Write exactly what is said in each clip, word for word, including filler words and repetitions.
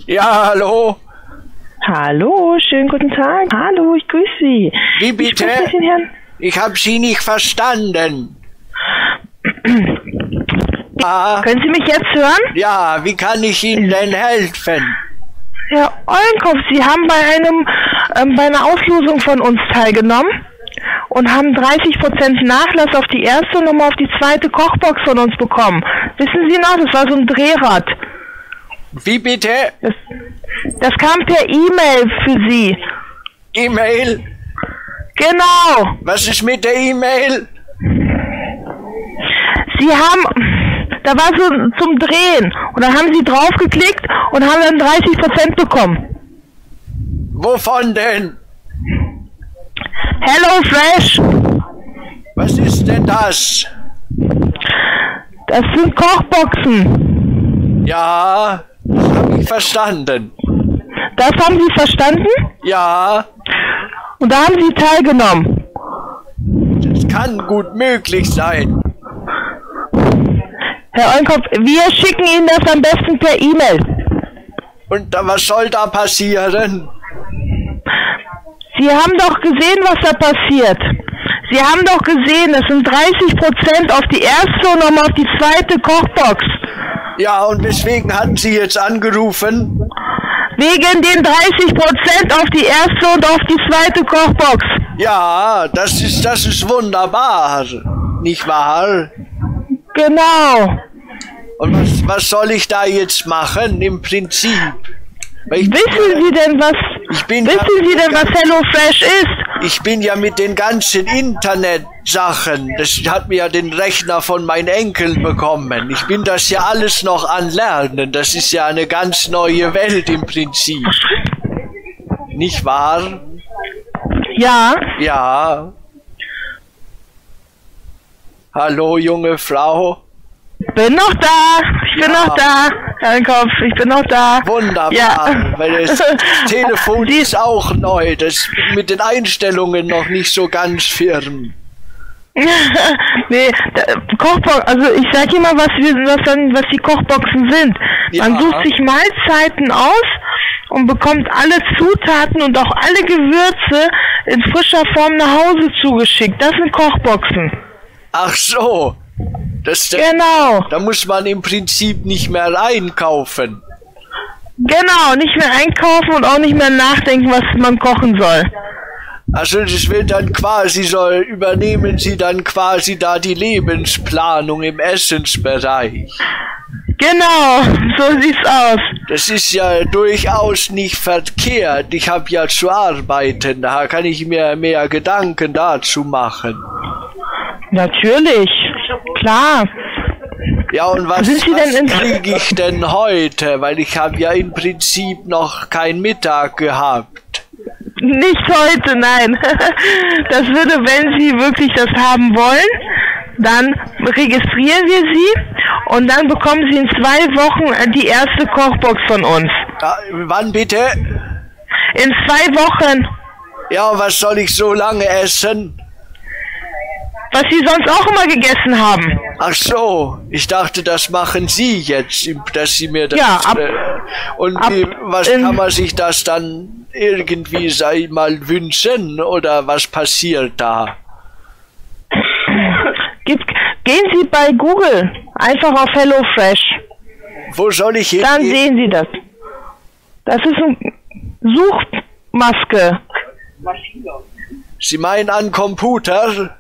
Ja, hallo. Hallo, schönen guten Tag. Hallo, ich grüße Sie. Wie bitte? Ich, mit den Herrn. Ich habe Sie nicht verstanden. ah, Können Sie mich jetzt hören? Ja, wie kann ich Ihnen denn helfen? Herr Eulenkopf, Sie haben bei einem ähm, bei einer Auslosung von uns teilgenommen und haben dreißig Prozent Nachlass auf die erste und nochmal auf die zweite Kochbox von uns bekommen. Wissen Sie noch, das war so ein Drehrad. Wie bitte? Das, das kam per E-Mail für Sie. E-Mail? Genau. Was ist mit der E-Mail? Sie haben, da war so zum Drehen und dann haben Sie draufgeklickt und haben dann dreißig Prozent bekommen. Wovon denn? Hello Fresh. Was ist denn das? Das sind Kochboxen. Ja, das habe ich verstanden. Das haben Sie verstanden? Ja. Und da haben Sie teilgenommen. Das kann gut möglich sein. Herr Eulenkopf, wir schicken Ihnen das am besten per E-Mail. Und da, was soll da passieren? Sie haben doch gesehen, was da passiert. Sie haben doch gesehen, es sind dreißig Prozent auf die erste und nochmal auf die zweite Kochbox. Ja, und weswegen hatten Sie jetzt angerufen? Wegen den dreißig Prozent auf die erste und auf die zweite Kochbox. Ja, das ist, das ist wunderbar, nicht wahr? Genau. Und was, was soll ich da jetzt machen, im Prinzip? Ich wissen Sie denn, was, ich bin wissen ja, Sie denn, was HelloFresh ist? Ich bin ja mit den ganzen Internetsachen, das hat mir ja den Rechner von meinen Enkeln bekommen. Ich bin das ja alles noch an Lernen. Das ist ja eine ganz neue Welt im Prinzip. Nicht wahr? Ja. Ja. Hallo, junge Frau. Bin noch da. Ich bin ja. noch da. Herr Eulenkopf, ich bin noch da. Wunderbar. Ja. Weil das Telefon ist auch neu. Das ist mit den Einstellungen noch nicht so ganz firm. Nee, da, Kochbox, also ich sag Ihnen mal, was wir, was dann, was die Kochboxen sind. Ja. Man sucht sich Mahlzeiten aus und bekommt alle Zutaten und auch alle Gewürze in frischer Form nach Hause zugeschickt. Das sind Kochboxen. Ach so. Das, das, genau. Da muss man im Prinzip nicht mehr einkaufen. Genau, nicht mehr einkaufen und auch nicht mehr nachdenken, was man kochen soll. Also das wird dann quasi, soll übernehmen Sie dann quasi da die Lebensplanung im Essensbereich. Genau, so sieht's aus. Das ist ja durchaus nicht verkehrt. Ich habe ja zu arbeiten, da kann ich mir mehr Gedanken dazu machen. Natürlich, klar. Ja, und was, Sind Sie was denn kriege ich denn heute? Weil ich habe ja im Prinzip noch keinen Mittag gehabt. Nicht heute, nein. Das würde, wenn Sie wirklich das haben wollen, dann registrieren wir Sie und dann bekommen Sie in zwei Wochen die erste Kochbox von uns. Ja, wann bitte? In zwei Wochen. Ja, was soll ich so lange essen? Was Sie sonst auch immer gegessen haben. Ach so, ich dachte, das machen Sie jetzt, dass Sie mir das... Ja, ab, äh, und ab, wie, was in, kann man sich das dann irgendwie, sag ich mal, wünschen? Oder was passiert da? Gibt, gehen Sie bei Google einfach auf HelloFresh. Wo soll ich hin? Dann sehen Sie das. Das ist eine Suchmaske. Sie meinen an Computer?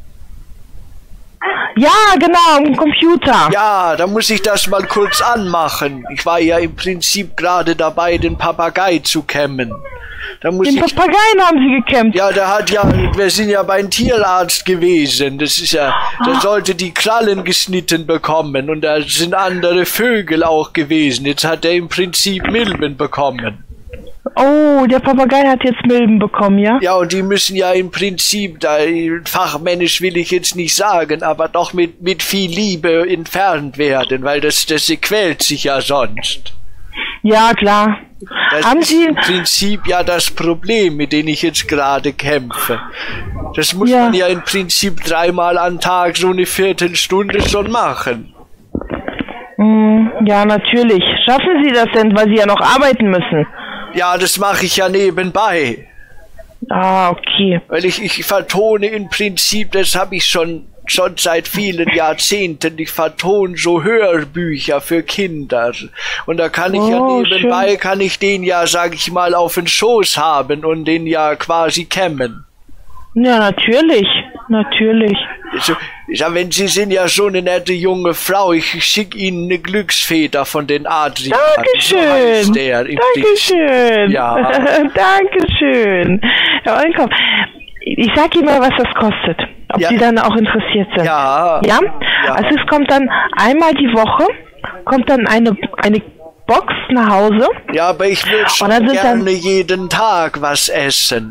Ja, genau, am Computer. Ja, da muss ich das mal kurz anmachen. Ich war ja im Prinzip gerade dabei, den Papagei zu kämmen. Da muss den ich, Papageien haben Sie gekämmt? Ja, der hat ja, wir sind ja beim Tierarzt gewesen. Das ist ja, der sollte die Krallen geschnitten bekommen und da sind andere Vögel auch gewesen. Jetzt hat er im Prinzip Milben bekommen. Oh, der Papagei hat jetzt Milben bekommen, ja? Ja, und die müssen ja im Prinzip, da fachmännisch will ich jetzt nicht sagen, aber doch mit, mit viel Liebe entfernt werden, weil das, das quält sich ja sonst. Ja, klar. Das Haben ist Sie im Prinzip ja das Problem, mit dem ich jetzt gerade kämpfe. Das muss ja. man ja im Prinzip dreimal am Tag so eine Viertelstunde schon machen. Mm, ja, natürlich. Schaffen Sie das denn, weil Sie ja noch arbeiten müssen? Ja, das mache ich ja nebenbei. Ah, okay. Weil ich, ich vertone im Prinzip, das habe ich schon, schon seit vielen Jahrzehnten, ich vertone so Hörbücher für Kinder. Und da kann ich oh, ja nebenbei, schön. kann ich den ja, sag ich mal, auf den Schoß haben und den ja quasi kämmen. Ja, natürlich. Natürlich. Also, ja, wenn Sie sind ja so eine nette junge Frau, ich schicke Ihnen eine Glücksfeder von den Adrian. Dankeschön. So der Dankeschön. Ja. Dankeschön. Herr Eulenkauf, ich sag Ihnen mal, was das kostet. Ob ja. Sie dann auch interessiert sind. Ja. Ja? Ja. Also es kommt dann einmal die Woche, kommt dann eine, eine Box nach Hause. Ja, aber ich würde schon gerne jeden Tag was essen.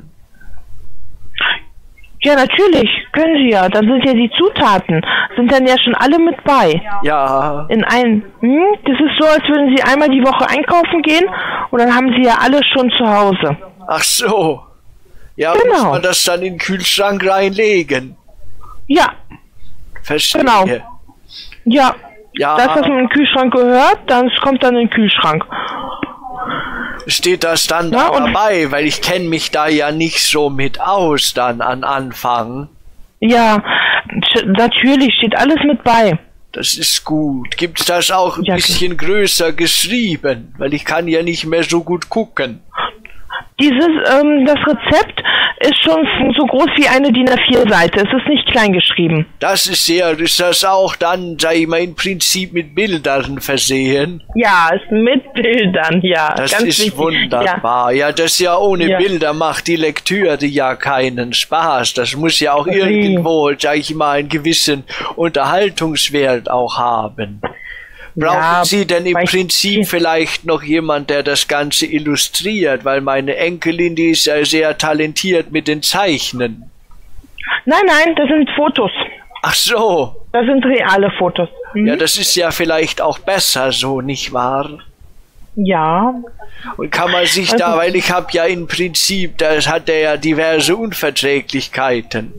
Ja, natürlich, können Sie ja. Dann sind ja die Zutaten, sind dann ja schon alle mit bei. Ja. In ein, hm, das ist so, als würden Sie einmal die Woche einkaufen gehen und dann haben Sie ja alles schon zu Hause. Ach so. Ja, genau. Muss man das dann in den Kühlschrank reinlegen? Ja. Verstehe. Genau. Ja. Ja. Das, was in den Kühlschrank gehört, das kommt dann in den Kühlschrank. Steht das dann ja, da dabei? Weil ich kenne mich da ja nicht so mit aus dann an Anfang. Ja, natürlich steht alles mit bei. Das ist gut. Gibt's das auch ein ja, bisschen größer geschrieben? Weil ich kann ja nicht mehr so gut gucken. Dieses, ähm, das Rezept ist schon so groß wie eine D I N A vier Seite. Es ist nicht klein geschrieben. Das ist sehr, ist das auch dann, sag ich mal, im Prinzip mit Bildern versehen? Ja, ist mit Bildern, ja. Das ganz ist wichtig. wunderbar. Ja. ja, das ja ohne ja. Bilder macht die Lektüre ja keinen Spaß. Das muss ja auch irgendwo, sag ich mal, einen gewissen Unterhaltungswert auch haben. Brauchen ja, Sie denn im Prinzip vielleicht noch jemand, der das Ganze illustriert? Weil meine Enkelin, die ist ja sehr talentiert mit den Zeichnen. Nein, nein, das sind Fotos. Ach so. Das sind reale Fotos. Mhm. Ja, das ist ja vielleicht auch besser so, nicht wahr? Ja. Und kann man sich also, da, weil ich habe ja im Prinzip, das hat er ja diverse Unverträglichkeiten.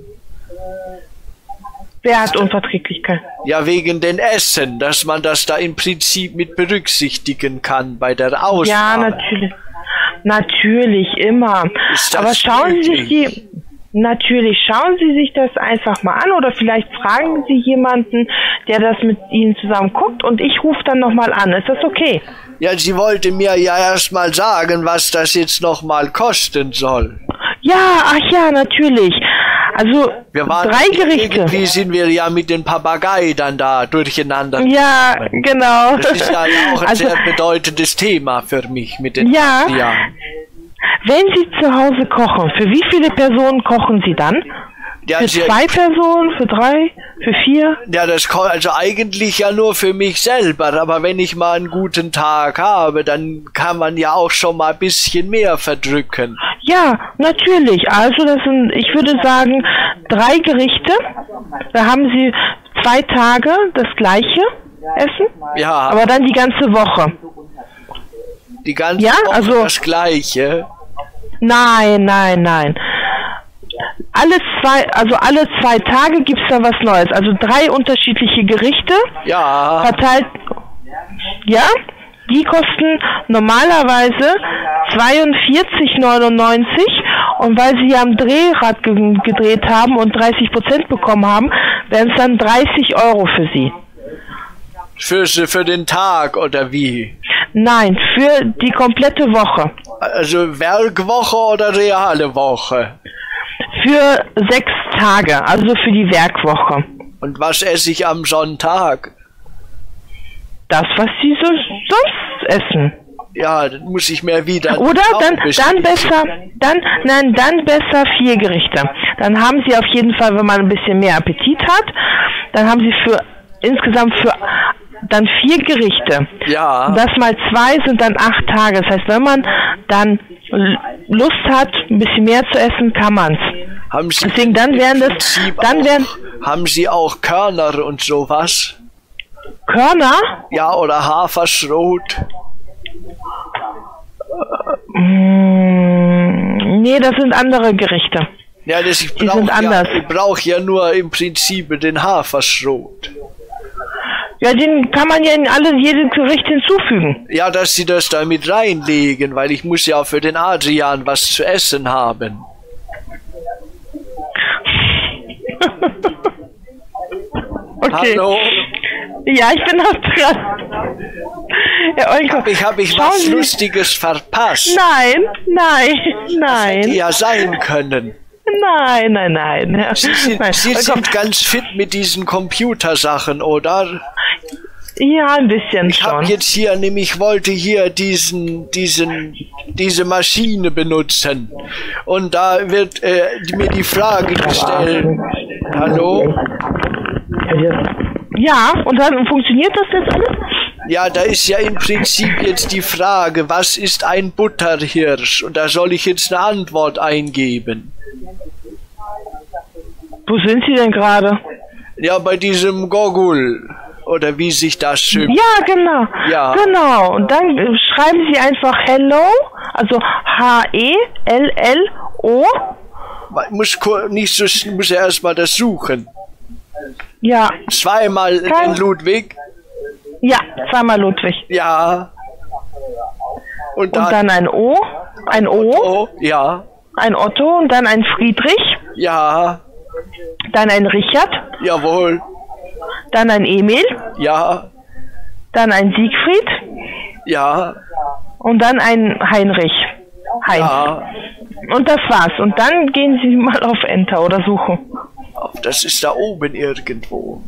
Wer hat Unverträglichkeit? Ja, wegen den Essen, dass man das da im Prinzip mit berücksichtigen kann bei der Auswahl. Ja, natürlich. Natürlich, immer. Aber schauen möglich? Sie sich die... Natürlich, schauen Sie sich das einfach mal an oder vielleicht fragen Sie jemanden, der das mit Ihnen zusammen guckt und ich rufe dann nochmal an. Ist das okay? Ja, sie wollte mir ja erst mal sagen, was das jetzt nochmal kosten soll. Ja, ach ja, natürlich. Also, wir waren drei Gerichte. Irgendwie sind wir ja mit den Papagei dann da durcheinander. Ja, gekommen. Genau. Das ist ja auch ein also, sehr bedeutendes Thema für mich mit den Ja. Jahren. Wenn Sie zu Hause kochen, für wie viele Personen kochen Sie dann? Ja, für zwei Personen, für drei, für vier? Ja, das kommt also eigentlich ja nur für mich selber, aber wenn ich mal einen guten Tag habe, dann kann man ja auch schon mal ein bisschen mehr verdrücken. Ja, natürlich. Also das sind, ich würde sagen, drei Gerichte. Da haben Sie zwei Tage das gleiche Essen. Ja. Aber dann die ganze Woche. Die ganze ja, Woche also, das gleiche? Nein, nein, nein. Alle zwei, also alle zwei Tage gibt's da was Neues. Also drei unterschiedliche Gerichte. Ja. Verteilt. Ja. Die kosten normalerweise zweiundvierzig neunundneunzig und weil sie ja am Drehrad ge gedreht haben und dreißig Prozent bekommen haben, wären es dann dreißig Euro für sie. Für, für den Tag oder wie? Nein, für die komplette Woche. Also Werkwoche oder reale Woche? Für sechs Tage, also für die Werkwoche. Und was esse ich am Sonntag? Das, was Sie so sonst essen. Ja, dann muss ich mir wieder... Oder dann, dann besser, dann, nein, dann besser vier Gerichte. Dann haben Sie auf jeden Fall, wenn man ein bisschen mehr Appetit hat, dann haben Sie für, insgesamt für dann vier Gerichte. Ja. Das mal zwei sind dann acht Tage. Das heißt, wenn man dann Lust hat, ein bisschen mehr zu essen, kann man's. Haben Sie Deswegen dann wären das, dann wären... Haben Sie auch Körner und sowas? Körner? Ja, oder Haferschrot? Mm, nee, das sind andere Gerichte. Ja, das, ich Die sind ja, anders. Ich brauche ja nur im Prinzip den Haferschrot. Ja, den kann man ja in alle, jedes Gericht hinzufügen. Ja, dass Sie das da mit reinlegen, weil ich muss ja für den Adrian was zu essen haben. Okay. Hallo? Ja, ich bin noch dran. Herr Olko, Ich habe ich was Sie... Lustiges verpasst. Nein, nein, nein. Hätte ja sein können. Nein, nein, nein. Sie, sind, nein. Sie sind ganz fit mit diesen Computersachen, oder? Ja, ein bisschen Ich habe schon. jetzt hier, nämlich wollte hier diesen, diesen, diese Maschine benutzen. Und da wird äh, mir die Frage gestellt. Hallo? Ja, und dann funktioniert das jetzt alles? Ja, da ist ja im Prinzip jetzt die Frage, was ist ein Butterhirsch? Und da soll ich jetzt eine Antwort eingeben. Wo sind Sie denn gerade? Ja, bei diesem Gogul. Oder wie sich das schimpft. Ja, genau. Ja. Genau. Und dann äh, schreiben Sie einfach Hello, also H E L L O. Ich muss kur- nicht so, ich muss ja erstmal das suchen. Ja. Zweimal Kein- den Ludwig. Ja, zweimal Ludwig. Ja. Und dann, Und dann ein O, ein O, oh, ja, ein Otto und dann ein Friedrich, ja, dann ein Richard, jawohl, dann ein Emil, ja, dann ein Siegfried ja, und dann ein Heinrich. Heinz. ja. Und das war's. Und dann gehen Sie mal auf Enter oder suchen. Das ist da oben irgendwo.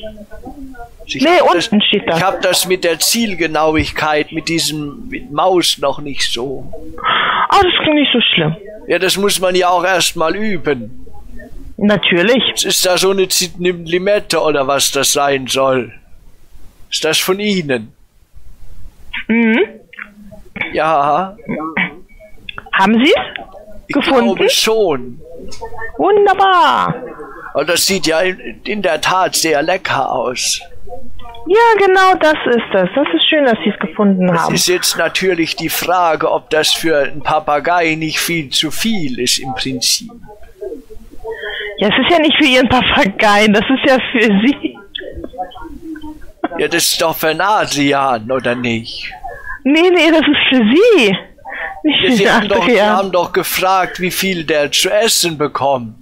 Ich Nee, hab unten das, steht das. Ich habe das mit der Zielgenauigkeit, mit diesem mit Maus noch nicht so. Oh, das ist nicht so schlimm. Ja, das muss man ja auch erstmal üben. Natürlich. Es ist da so eine Z- eine Limette oder was das sein soll. Ist das von Ihnen? Mhm. Ja, Haben Sie es ich gefunden? glaube schon. Wunderbar. Und das sieht ja in, in der Tat sehr lecker aus. Ja, genau das ist es. Das ist schön, dass Sie es gefunden Es haben. ist jetzt natürlich die Frage, ob das für einen Papagei nicht viel zu viel ist im Prinzip. Ja, es ist ja nicht für Ihren Papageien, das ist ja für Sie. Ja, das ist doch für einen Adrian, oder nicht? Nee, nee, das ist für Sie. Nicht Ja, für Sie den haben, doch, Sie Adrian. haben doch gefragt, wie viel der zu essen bekommt.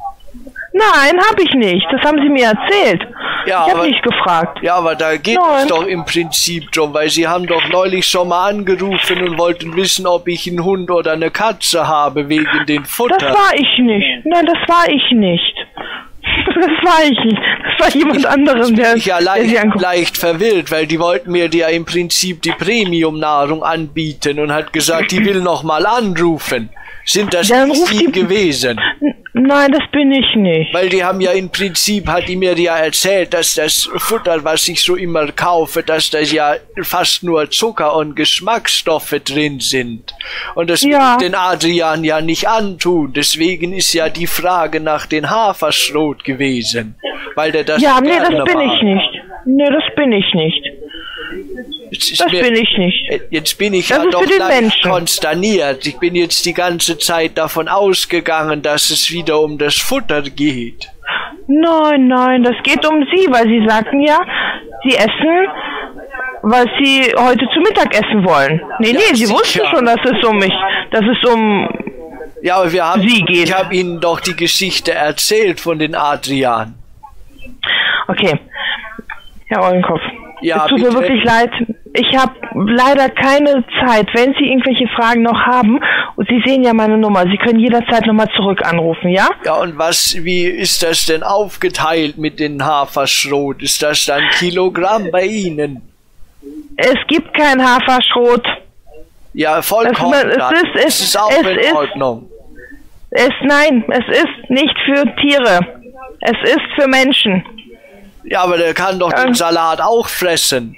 Nein, habe ich nicht. Das haben Sie mir erzählt. Ja, ich habe aber- nicht gefragt. Ja, aber da geht Nein. es doch im Prinzip drum, weil Sie haben doch neulich schon mal angerufen und wollten wissen, ob ich einen Hund oder eine Katze habe wegen den Das Futter. war ich nicht. Nein, das war ich nicht. Das war ich nicht. Das war jemand anderes, der, Ich ja der Sie leicht, anguckt. leicht verwirrt, weil die wollten mir ja im Prinzip die Premium-Nahrung anbieten und hat gesagt, die will noch mal anrufen. Sind das Dann nicht ruft Sie die- gewesen? Nein, das bin ich nicht. Weil die haben ja im Prinzip, hat die mir ja erzählt, dass das Futter, was ich so immer kaufe, dass da ja fast nur Zucker und Geschmacksstoffe drin sind. Und das Ja. will ich den Adrian ja nicht antun. Deswegen ist ja die Frage nach den Haferschrot gewesen. Weil der das Ja, nee, das gerne bin mag. ich nicht. Nee, das bin ich nicht. Jetzt ist Das mir- bin ich nicht. Äh, Jetzt bin ich Das ja ist doch für den leicht Menschen. konsterniert. Ich bin jetzt die ganze Zeit davon ausgegangen, dass es wieder um das Futter geht. Nein, nein, das geht um Sie, weil Sie sagten ja, Sie essen, was Sie heute zu Mittag essen wollen. Nee, Ja, nee, Sie sicher. wussten schon, dass es um mich, dass es um Ja, aber wir haben, Sie geht. ich habe Ihnen doch die Geschichte erzählt von den Adrian. Okay, Herr Eulenkopf, Ja, es tut mir bitte. wirklich leid. Ich habe leider keine Zeit. Wenn Sie irgendwelche Fragen noch haben, und Sie sehen ja meine Nummer, Sie können jederzeit nochmal zurück anrufen, ja? Ja, und was, wie ist das denn aufgeteilt mit den Haferschrot? Ist das dann Kilogramm bei Ihnen? Es gibt kein Haferschrot. Ja, vollkommen. Es- es ist- das es- ist auch es in ist- Ordnung. Es, nein, es ist nicht für Tiere. Es ist für Menschen. Ja, aber der kann doch Ähm. den Salat auch fressen.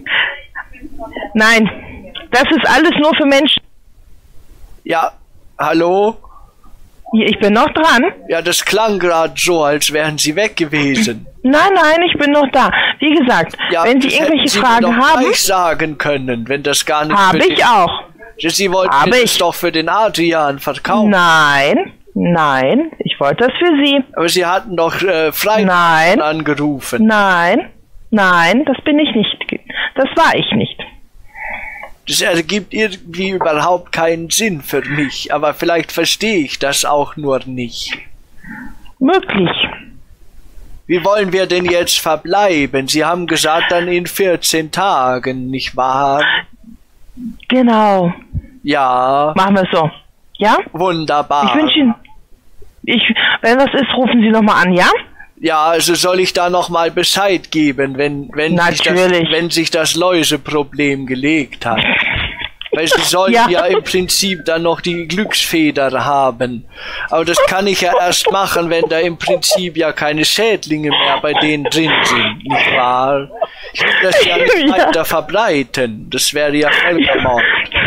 Nein, das ist alles nur für Menschen. Ja, hallo? Ich bin noch dran. Ja, das klang gerade so, als wären Sie weg gewesen. Nein, nein, ich bin noch da. Wie gesagt, Ja, wenn Sie das hätten irgendwelche Sie mir Fragen doch haben, gleich sagen können, wenn das gar nicht habe für ich den- auch. Sie wollten Habe mir das ich. doch für den Adrian verkaufen. Nein, nein, ich wollte das für Sie. Aber Sie hatten doch äh, Freitag Nein. angerufen. Nein, Nein, das bin ich nicht. Das war ich nicht. Das ergibt irgendwie überhaupt keinen Sinn für mich, aber vielleicht verstehe ich das auch nur nicht. Möglich. Wie wollen wir denn jetzt verbleiben? Sie haben gesagt, dann in vierzehn Tagen, nicht wahr? Genau. Ja. Machen wir so. Ja? Wunderbar. Ich wünsche Ihnen... Ich, wenn was ist, rufen Sie nochmal an, ja? Ja, also soll ich da nochmal Bescheid geben, wenn, wenn, sich das, wenn sich das Läuseproblem gelegt hat. Weil sie sollen ja. ja im Prinzip dann noch die Glücksfeder haben. Aber das kann ich ja erst machen, wenn da im Prinzip ja keine Schädlinge mehr bei denen drin sind, nicht wahr? Ich will das ja nicht ja. weiter verbreiten. Das wäre ja Völkermord.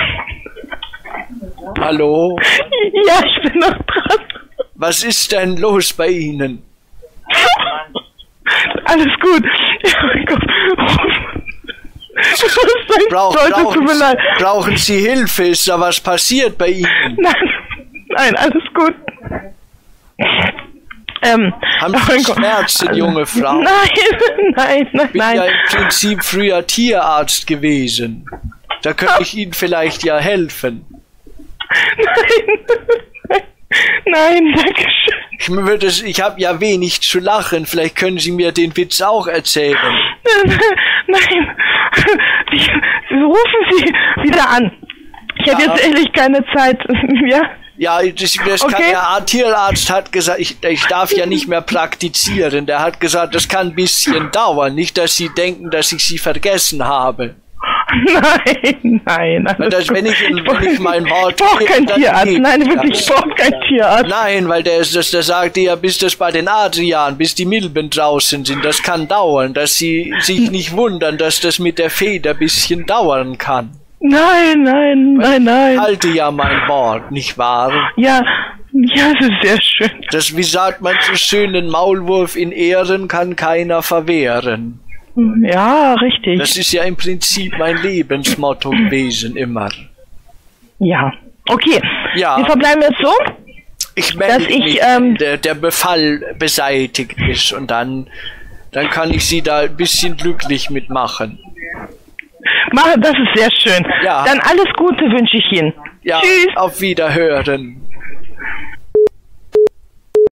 Hallo? Ja, ich bin noch dran. Was ist denn los bei Ihnen? Alles gut. Ja, mein Gott. Brauch, brauchen, Sie, brauchen Sie Hilfe? Ist da was passiert bei Ihnen? Nein, nein, alles gut. Ähm, Haben Sie oh Schmerzen, also, junge Frau? Nein, nein, nein, Ich bin nein. ja im Prinzip früher Tierarzt gewesen. Da könnte ich Ihnen vielleicht ja helfen. Nein, nein, danke schön. Ich, würde, ich habe ja wenig zu lachen. Vielleicht können Sie mir den Witz auch erzählen. Nein, ich, rufen Sie wieder an. Ich habe ja. jetzt ehrlich keine Zeit. Ja, ja das, das okay. kann, der Tierarzt hat gesagt, ich, ich darf ja nicht mehr praktizieren. Der hat gesagt, das kann ein bisschen dauern. Nicht, dass Sie denken, dass ich Sie vergessen habe. Nein, nein. Das, wenn, ich, wenn ich mein Wort ich brauche keinen Tierarzt. Nein, wirklich, ich brauche keinen Tierarzt. Nein, weil der, das, der sagte ja, bis das bei den Adrian, bis die Milben draußen sind, das kann dauern, dass Sie sich nicht wundern, dass das mit der Feder ein bisschen dauern kann. Nein, nein, nein, nein. Ich halte ja mein Wort, nicht wahr? Ja, ja, das ist sehr schön. Das, wie sagt man so schön, einen Maulwurf in Ehren kann keiner verwehren. Ja, richtig. Das ist ja im Prinzip mein Lebensmotto gewesen, immer. Ja, okay. Ja. Wir verbleiben jetzt so, ich melde dass ich, mich, ähm, der, der Befall beseitigt ist und dann, dann kann ich Sie da ein bisschen glücklich mitmachen. Mach, das ist sehr schön. Ja. Dann alles Gute wünsche ich Ihnen. Ja, Tschüss. Auf Wiederhören.